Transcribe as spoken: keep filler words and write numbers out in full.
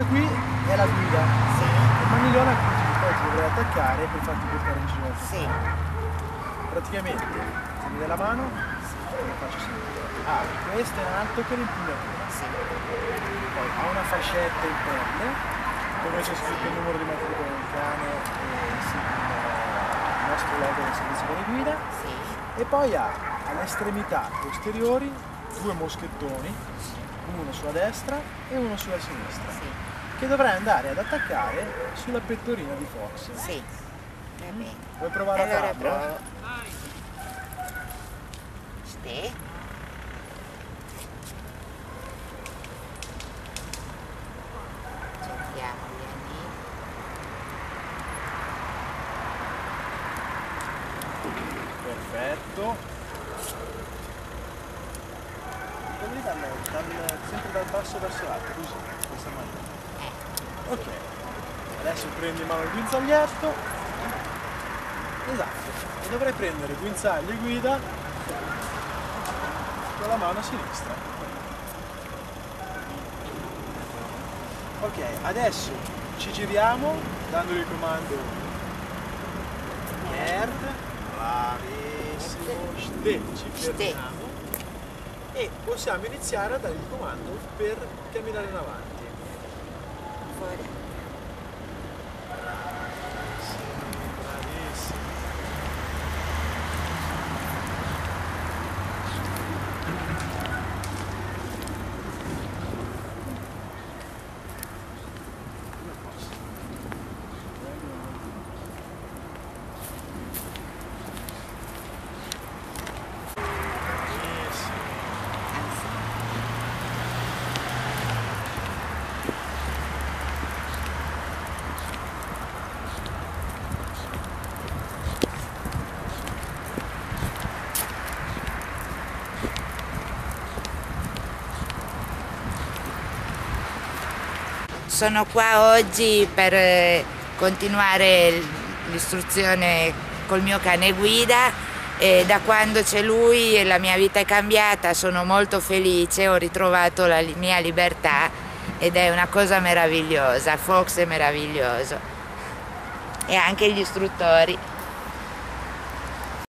Qui è la guida, Sì. il maniglione a cui tu poi ti dovrai attaccare per farti portare in giro. Sì. Praticamente mi dai la mano, lo faccio sentire. Ah, questo è in alto per l'impugnatura. Sì. Poi ha una fascetta in pelle dove c'è scritto il numero di matricola del cane e sì, il nostro logo del servizio di guida. Sì. E poi ha alle estremità posteriori due moschettoni, uno sulla destra e uno sulla sinistra, Sì. che dovrai andare ad attaccare sulla pettorina di Fox. Sì. Va bene. Vuoi provare Allora a farlo? provo. Sì. Cerchiamo gli anni. Perfetto. Quelli dal, dal, sempre dal basso verso l'alto, così, in questa maniera. Eh. Ok. Adesso prendi in mano il guinzaglietto. Esatto. E dovrai prendere guinzaglio e guida con la mano sinistra. Ok, adesso ci giriamo dandogli il comando Merd, bravissimo, Ste, ci fermiamo e possiamo iniziare a dare il comando per camminare in avanti. Fuori. Bravissimo, bravissimo. Sono qua oggi per eh, continuare l'istruzione col mio cane guida e da quando c'è lui la mia vita è cambiata, sono molto felice, ho ritrovato la mia libertà ed è una cosa meravigliosa. Fox è meraviglioso e anche gli istruttori.